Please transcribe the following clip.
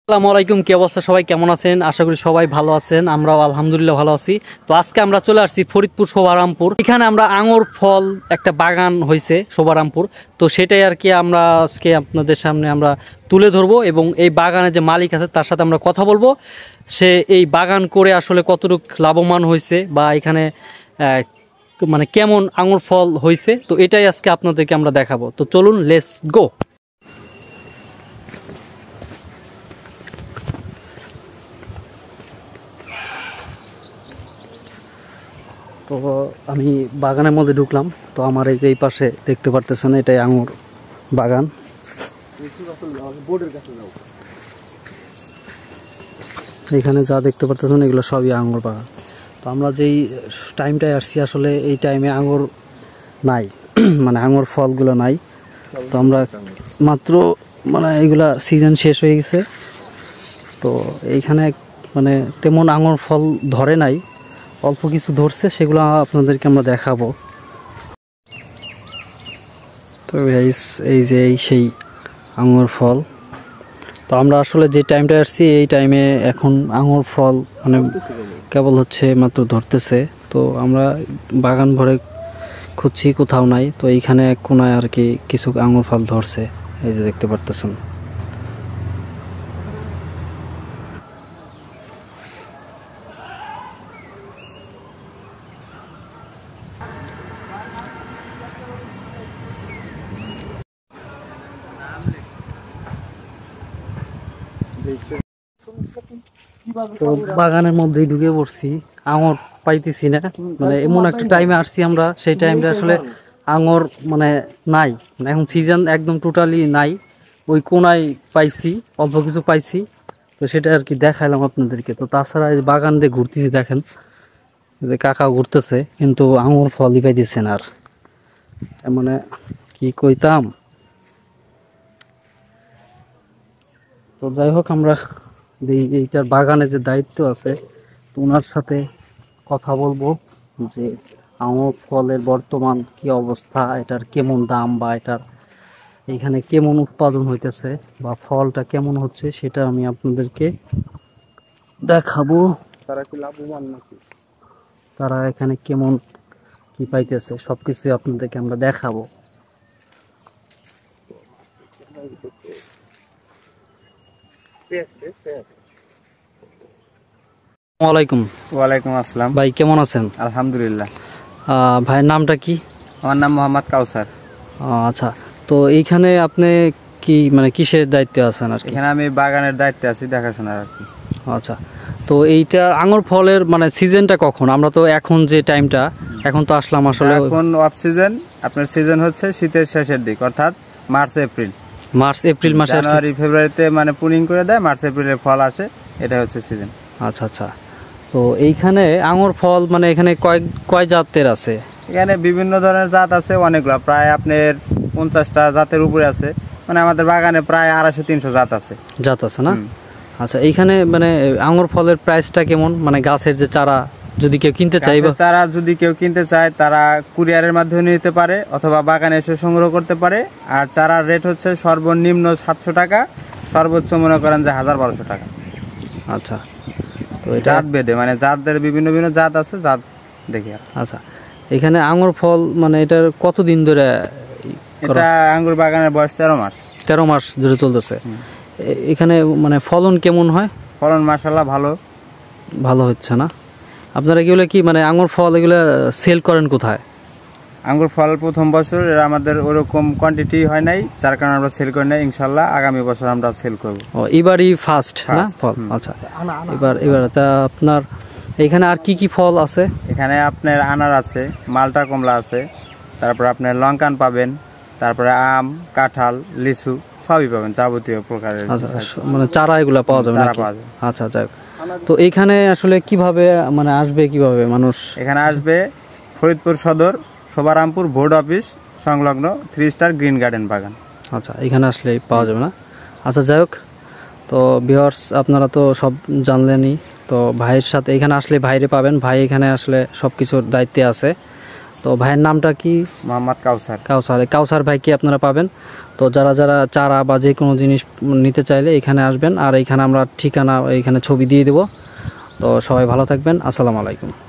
আসসালামু আলাইকুম, কি অবস্থা? সবাই কেমন আছেন? আশা করি সবাই ভালো আছেন। আমরাও আলহামদুলিল্লাহ ভালো আছি। তো আজকে আমরা চলে আসছি ফরিদপুর শোভারামপুর। এখানে আমরা আঙুর ফল একটা বাগান হয়েছে শোভারামপুর, তো সেটাই আর কি আমরা আজকে আপনাদের সামনে আমরা তুলে ধরবো এবং এই বাগানের যে মালিক আছে তার সাথে আমরা কথা বলবো। সে এই বাগান করে আসলে কতটুকু লাভবান হয়েছে বা এখানে মানে কেমন আঙুর ফল হয়েছে, তো এটাই আজকে আপনাদেরকে আমরা দেখাবো। তো চলুন, লেটস গো। তো আমি বাগানের মধ্যে ঢুকলাম। তো আমার এই যে এই পাশে দেখতে পারতেছেন, এটাই আঙুর বাগান। এখানে যা দেখতে পারতেছেন এগুলো সবই আঙুর বাগান। তো আমরা যেই টাইমটায় আসছি আসলে এই টাইমে আঙুর নাই, মানে আঙুর ফলগুলো নাই। তো আমরা মাত্র মানে এগুলা সিজন শেষ হয়ে গেছে। তো এইখানে মানে তেমন আঙুর ফল ধরে নাই, অল্প কিছু ধরছে, সেগুলো আপনাদেরকে আমরা দেখাবো। তো এই যে সেই আঙুর ফল। তো আমরা আসলে যে টাইমটা আসছি এই টাইমে এখন আঙুর ফল মানে কেবল হচ্ছে মাত্র ধরতেছে। তো আমরা বাগান ভরে খুঁজছি, কোথাও নাই। তো এইখানে এক কোনায় আর কি কিছু আঙুর ফল ধরছে, এই যে দেখতে পারতেছেন। তো বাগানের মধ্যেই ঢুকে পড়ছি, আঙুর পাইতেছি না। মানে এমন একটা টাইমে আসছি আমরা, সেই টাইমটা আসলে আঙুর মানে নাই, এখন সিজন একদম টোটালি নাই। ওই কোনায় পাইছি, অল্প কিছু পাইছি, তো সেটা আর কি দেখাইলাম আপনাদেরকে। তো তাছাড়া এই বাগান দিয়ে ঘুরতেছি, দেখেন যে কাকা ঘুরতেছে, কিন্তু আঙুর ফলই পাইতেছেন। আর মানে কি কইতাম। তো যাই হোক, আমরা এইটার বাগানে যে দায়িত্ব আছে ওনার সাথে কথা বলবো যে আঙুর ফলের বর্তমান কি অবস্থা, এটার কেমন দাম, বা এটার এখানে কেমন উৎপাদন হইতেছে বা ফলটা কেমন হচ্ছে, সেটা আমি আপনাদেরকে দেখাবো। তারা কি লাভবান নাকি, তারা এখানে কেমন কি পাইতেছে, সবকিছু আপনাদেরকে আমরা দেখাবো। ওয়ালাইকুম আসসালাম ভাই, কেমন আছেন? আলহামদুলিল্লাহ। ভাইয়ের নামটা কি? আমার নাম মোহাম্মদ কাউসার। আচ্ছা, তো এইখানে আপনি কি মানে কিসের দায়িত্বে আছেন আর কি? এখানে আমি বাগানের দায়িত্বে আছি, দেখাশোনার আর কি। আচ্ছা, তো এইটা আঙুর ফলের মানে সিজনটা কখন? আমরা তো এখন যে টাইমটা এখন তো আসলাম আসলে, এখন অফ সিজন। আপনার সিজন হচ্ছে শীতের শেষের দিক, অর্থাৎ মার্চ এপ্রিল মাসে। জানুয়ারি ফেব্রুয়ারিতে মানে পুনিং করে দেয়, মার্চ এপ্রিলে ফল আসে, এটা হচ্ছে সিজন। আচ্ছা আচ্ছা, তো এইখানে আঙুর ফল মানে এখানে কয় জাতের আছে? এখানে বিভিন্ন ধরনের জাত আছে, অনেকগুলো, প্রায় আপনার 50টা জাতের উপরে আছে। মানে আমাদের বাগানে প্রায় 250-300 জাত আছে না? আচ্ছা, এইখানে মানে আঙুর ফলের প্রাইসটা কেমন? মানে গাছের যে চারা যদি কেউ কিনতে চায়, চারা যদি কেউ কিনতে চায় তারা কুরিয়ারের মাধ্যমে নিতে পারে অথবা বাগানে এসে সংগ্রহ করতে পারে। আর চারার রেট হচ্ছে সর্বনিম্ন 700 টাকা, সর্বোচ্চ মনে করেন যে 1000-1200 টাকা। আচ্ছা, তো জাত বেদে মানে জাতদের বিভিন্ন বিভিন্ন জাত আছে, জাত দেখে। আচ্ছা, এখানে আঙুর ফল মানে এটার কতদিন ধরে? এটা আঙ্গুর বাগানের বয়স 13 মাস ধরে চলতেছে। এখানে মানে ফলন কেমন হয়? ফলন মাশাআল্লাহ ভালো হচ্ছে না? আপনারা এগুলো কি মানে আঙুর ফল এগুলো সেল করেন কোথায়? আঙ্গুর ফল প্রথম বছর আমাদের ওরকম কোয়ান্টিটি হয় নাই, যার কারণে আমরা সেল করি না। ইনশাআল্লাহ আগামী বছর আমরা সেল করব। এবারই ফার্স্ট না ফল? আচ্ছা, এবার তা আপনার এখানে আর কি কি ফল আছে? এখানে আপনার আনার আছে, মালটা কমলা আছে, তারপর আপনার লঙ্কান পাবেন, তারপরে আম, কাঁঠাল, লিচু সবই পাবেন, যাবতীয় প্রকারের। মানে চারা এগুলা পাওয়া যাবে নাকি? আচ্ছা, যাই। তো এখানে আসলে কিভাবে মানে আসবে, কিভাবে মানুষ এখানে আসবে? ফরিদপুর সদর শোভারামপুর বোর্ড অফিস সংলগ্ন 3 স্টার গ্রিন গার্ডেন বাগান। আচ্ছা, এখানে আসলে পাওয়া যাবে না? আচ্ছা, যাই হোক, তো ভিউয়ার্স আপনারা তো সব জানলেনই। তো ভাইয়ের সাথে এখানে আসলে ভাইরে পাবেন, ভাই এখানে আসলে সবকিছুর দায়িত্বে আছে। তো ভাইয়ের নামটা কি? মোহাম্মদ কাউসার। কাউসার ভাই কি আপনারা পাবেন। তো যারা যারা চারা বা যে কোনো জিনিস নিতে চাইলে এখানে আসবেন, আর এখানে আমরা ঠিকানা, এখানে ছবি দিয়ে দেবো। তো সবাই ভালো থাকবেন, আসসালামু আলাইকুম।